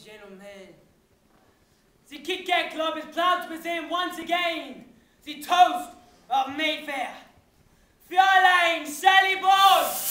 gentlemen, the Kit Kat Club is proud to present once again the toast of Mayfair, Fräulein Sally Bowles.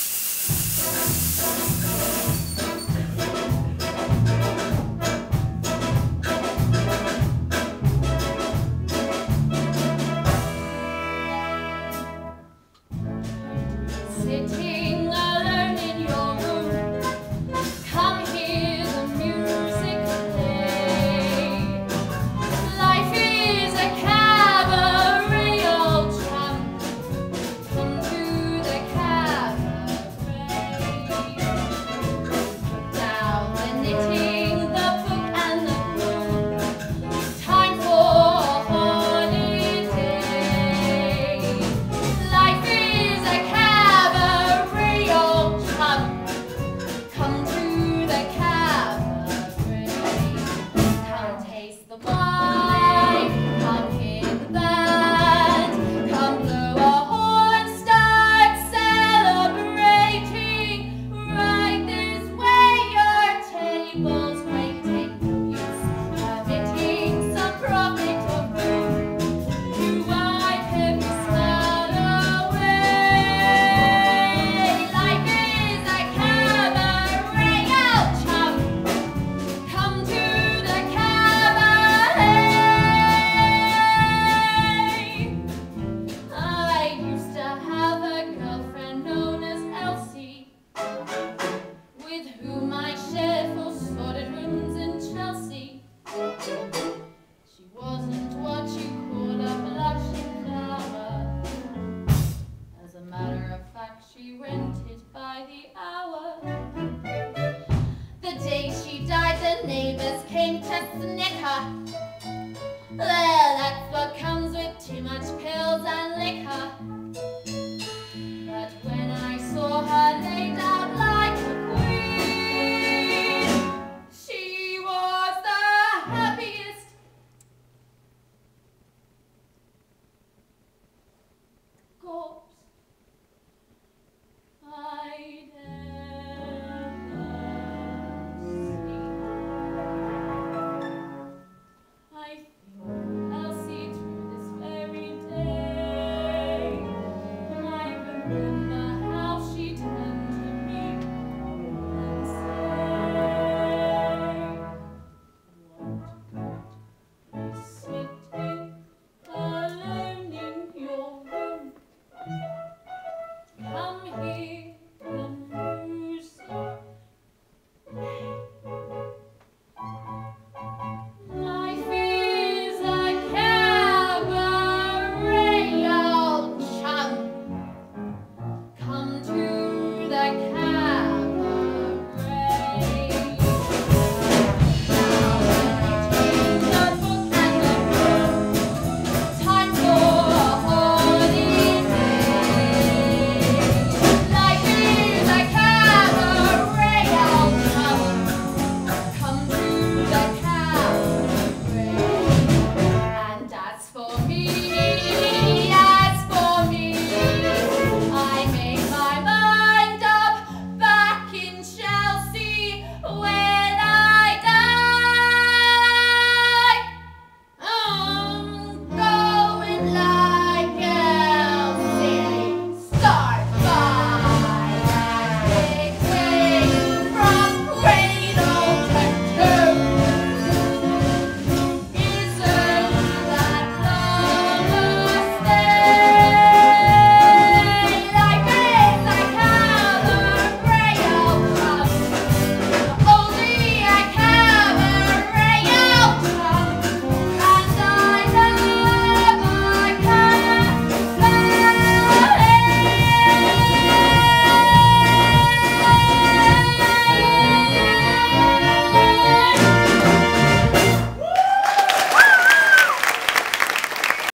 Sitting alone in your room, come hear the music play. Life is a cabaret, old chum. Come to the cabaret. Put down the knitting, the book and the broom. Time for a holiday. Life is a cabaret, old chum. Come to the cabaret. Come taste the wine. Come hear the band. Come blow a horn. Start celebrating. Right this way, your table's waiting. You're emitting some profit of room to wipe every smile away. Life is a cabaret, old chum. Come to the cabaret. I used to have a girlfriend known as Elsie, with whom I shared 4 sordid rooms in Chelsea. She wasn't what you call a blushing flower. As a matter of fact, she rented by the hour. The day she died, the neighbors came to snicker. Well, that's what